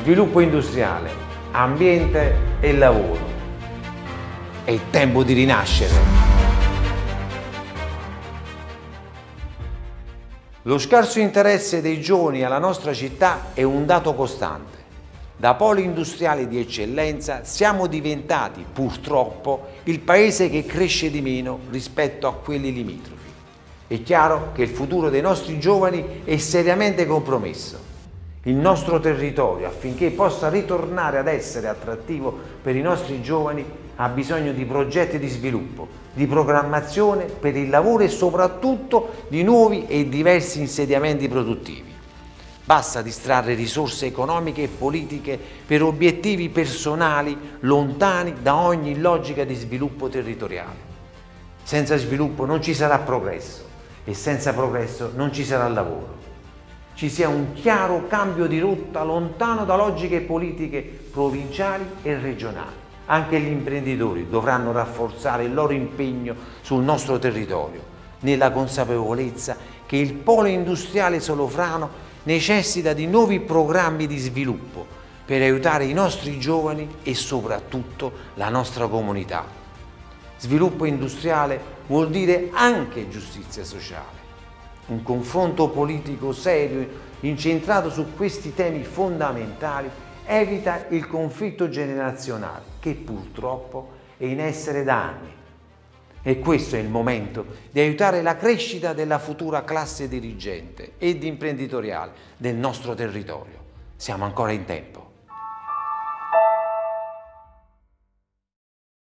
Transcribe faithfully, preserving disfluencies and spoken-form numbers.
sviluppo industriale, ambiente e lavoro. È il tempo di rinascere. Lo scarso interesse dei giovani alla nostra città è un dato costante. Da polo industriale di eccellenza siamo diventati, purtroppo, il paese che cresce di meno rispetto a quelli limitrofi. È chiaro che il futuro dei nostri giovani è seriamente compromesso. Il nostro territorio, affinché possa ritornare ad essere attrattivo per i nostri giovani, ha bisogno di progetti di sviluppo, di programmazione per il lavoro e soprattutto di nuovi e diversi insediamenti produttivi. Basta distrarre risorse economiche e politiche per obiettivi personali lontani da ogni logica di sviluppo territoriale. Senza sviluppo non ci sarà progresso e senza progresso non ci sarà lavoro. Ci sia un chiaro cambio di rotta lontano da logiche politiche provinciali e regionali. Anche gli imprenditori dovranno rafforzare il loro impegno sul nostro territorio, nella consapevolezza che il polo industriale solofrano necessita di nuovi programmi di sviluppo per aiutare i nostri giovani e soprattutto la nostra comunità. Sviluppo industriale vuol dire anche giustizia sociale. Un confronto politico serio incentrato su questi temi fondamentali evita il conflitto generazionale che purtroppo è in essere da anni. E questo è il momento di aiutare la crescita della futura classe dirigente ed imprenditoriale del nostro territorio. Siamo ancora in tempo.